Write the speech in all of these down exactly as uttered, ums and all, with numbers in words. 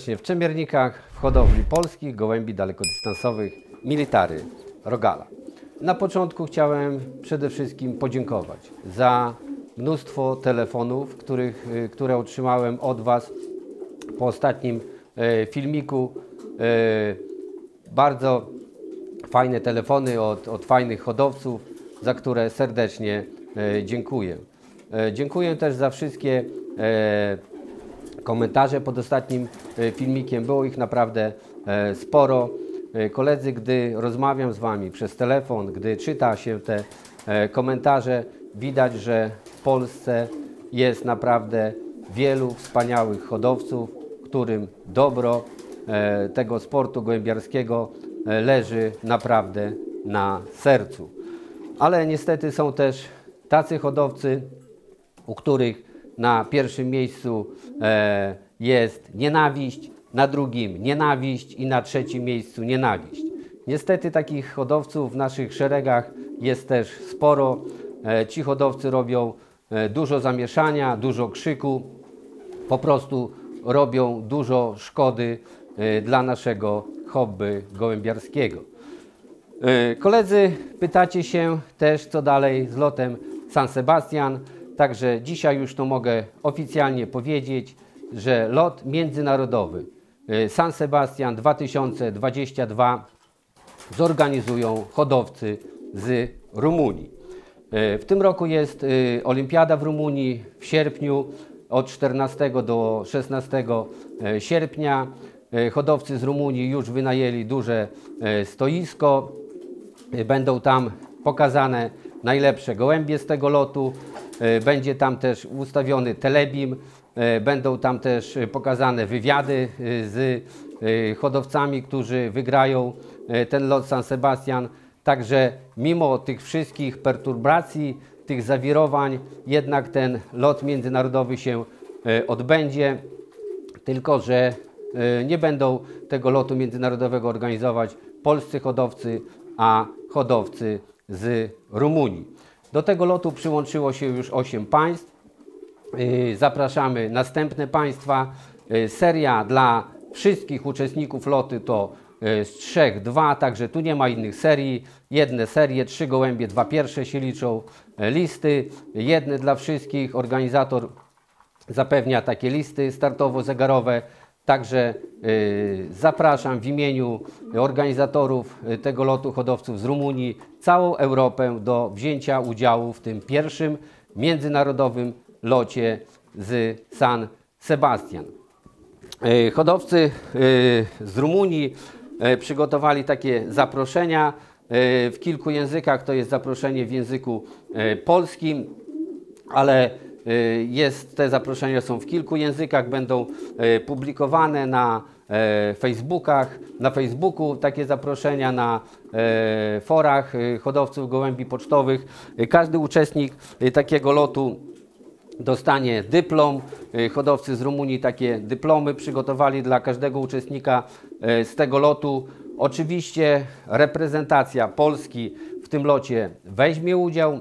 serdecznie w Czemiernikach, w hodowli polskich gołębi dalekodystansowych Military Rogala. Na początku chciałem przede wszystkim podziękować za mnóstwo telefonów, których, które otrzymałem od Was po ostatnim filmiku. Bardzo fajne telefony od, od fajnych hodowców, za które serdecznie dziękuję. Dziękuję też za wszystkie komentarze pod ostatnim filmikiem. Było ich naprawdę sporo. Koledzy, gdy rozmawiam z Wami przez telefon, gdy czyta się te komentarze, widać, że w Polsce jest naprawdę wielu wspaniałych hodowców, którym dobro tego sportu gołębiarskiego leży naprawdę na sercu. Ale niestety są też tacy hodowcy, u których na pierwszym miejscu e, jest nienawiść, na drugim nienawiść i na trzecim miejscu nienawiść. Niestety takich hodowców w naszych szeregach jest też sporo. E, ci hodowcy robią e, dużo zamieszania, dużo krzyku, po prostu robią dużo szkody e, dla naszego hobby gołębiarskiego. E, koledzy, pytacie się też, co dalej z lotem San Sebastian. Także dzisiaj już to mogę oficjalnie powiedzieć, że lot międzynarodowy San Sebastian dwa tysiące dwudziesty drugi zorganizują hodowcy z Rumunii. W tym roku jest olimpiada w Rumunii w sierpniu, od czternastego do szesnastego sierpnia. Hodowcy z Rumunii już wynajęli duże stoisko. Będą tam pokazane najlepsze gołębie z tego lotu. Będzie tam też ustawiony telebim. Będą tam też pokazane wywiady z hodowcami, którzy wygrają ten lot San Sebastian. Także mimo tych wszystkich perturbacji, tych zawirowań, jednak ten lot międzynarodowy się odbędzie. Tylko że nie będą tego lotu międzynarodowego organizować polscy hodowcy, a hodowcy z Rumunii. Do tego lotu przyłączyło się już osiem państw. Zapraszamy następne państwa. Seria dla wszystkich uczestników lotu to z trzech dwa, także tu nie ma innych serii. Jedne serie, trzy gołębie, dwa pierwsze się liczą. Listy, jedne dla wszystkich. Organizator zapewnia takie listy startowo-zegarowe. Także y, zapraszam w imieniu organizatorów tego lotu hodowców z Rumunii całą Europę do wzięcia udziału w tym pierwszym międzynarodowym locie z San Sebastian. Y, hodowcy y, z Rumunii y, przygotowali takie zaproszenia y, w kilku językach. To jest zaproszenie w języku y, polskim, ale Jest, te zaproszenia są w kilku językach, będą publikowane na Facebookach, na Facebooku takie zaproszenia, na forach hodowców gołębi pocztowych. Każdy uczestnik takiego lotu dostanie dyplom. Hodowcy z Rumunii takie dyplomy przygotowali dla każdego uczestnika z tego lotu. Oczywiście reprezentacja Polski w tym locie weźmie udział.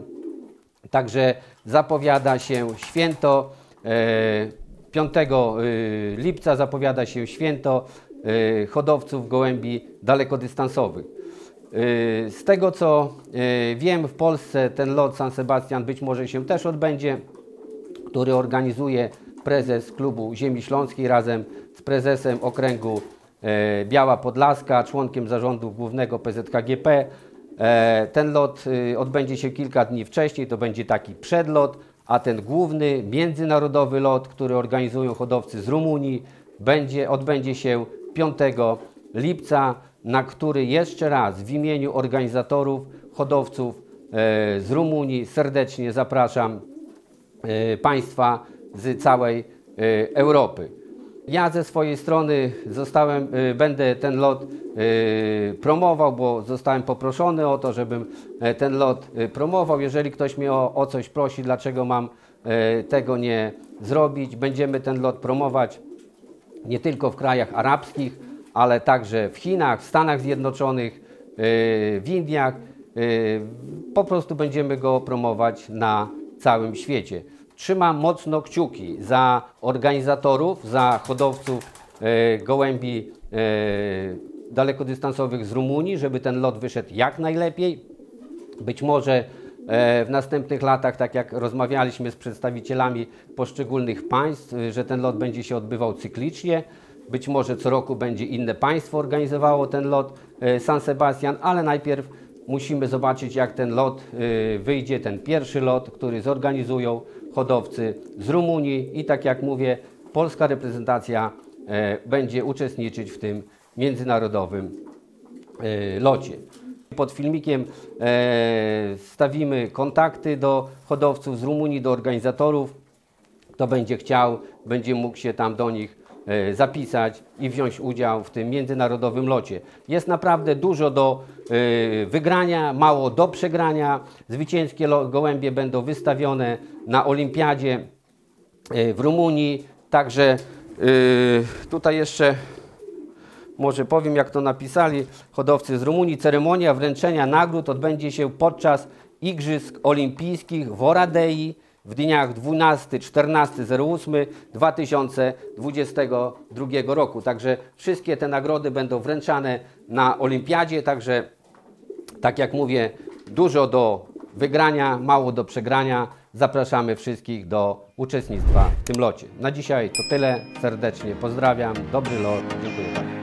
Także zapowiada się święto, piątego lipca zapowiada się święto hodowców gołębi dalekodystansowych. Z tego co wiem, w Polsce ten lot San Sebastian być może się też odbędzie, który organizuje prezes klubu Ziemi Śląskiej razem z prezesem okręgu Biała Podlaska, członkiem zarządu głównego P Z K G P. Ten lot odbędzie się kilka dni wcześniej, to będzie taki przedlot, a ten główny międzynarodowy lot, który organizują hodowcy z Rumunii, będzie, odbędzie się piątego lipca, na który jeszcze raz w imieniu organizatorów, hodowców z Rumunii serdecznie zapraszam Państwa z całej Europy. Ja ze swojej strony zostałem, będę ten lot promował, bo zostałem poproszony o to, żebym ten lot promował. Jeżeli ktoś mnie o, o coś prosi, dlaczego mam tego nie zrobić, będziemy ten lot promować nie tylko w krajach arabskich, ale także w Chinach, w Stanach Zjednoczonych, w Indiach. Po prostu będziemy go promować na całym świecie. Trzymam mocno kciuki za organizatorów, za hodowców e, gołębi e, dalekodystansowych z Rumunii, żeby ten lot wyszedł jak najlepiej. Być może w następnych latach, tak jak rozmawialiśmy z przedstawicielami poszczególnych państw, że ten lot będzie się odbywał cyklicznie. Być może co roku będzie inne państwo organizowało ten lot San Sebastian, ale najpierw musimy zobaczyć, jak ten lot wyjdzie, ten pierwszy lot, który zorganizują hodowcy z Rumunii i tak jak mówię, polska reprezentacja będzie uczestniczyć w tym międzynarodowym locie. Pod filmikiem e, stawimy kontakty do hodowców z Rumunii, do organizatorów. Kto będzie chciał, będzie mógł się tam do nich e, zapisać i wziąć udział w tym międzynarodowym locie. Jest naprawdę dużo do e, wygrania, mało do przegrania. Zwycięskie gołębie będą wystawione na olimpiadzie e, w Rumunii. Także e, tutaj jeszcze może powiem, jak to napisali hodowcy z Rumunii. Ceremonia wręczenia nagród odbędzie się podczas Igrzysk Olimpijskich w Oradei w dniach dwunastego do czternastego ósmego dwa tysiące dwudziestego drugiego roku. Także wszystkie te nagrody będą wręczane na olimpiadzie. Także, tak jak mówię, dużo do wygrania, mało do przegrania. Zapraszamy wszystkich do uczestnictwa w tym locie. Na dzisiaj to tyle. Serdecznie pozdrawiam. Dobry lot. Dziękuję bardzo.